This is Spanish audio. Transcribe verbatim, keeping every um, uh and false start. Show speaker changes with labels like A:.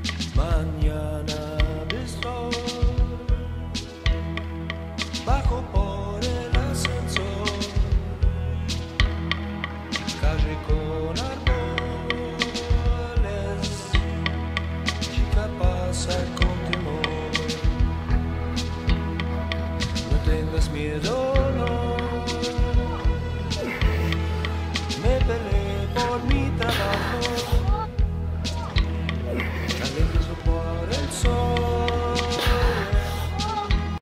A: Mañana de sol, bajo por el ascensor, calle con árboles, chica pasa con temor. No tengas miedo, no, me peleé por mi trabajo.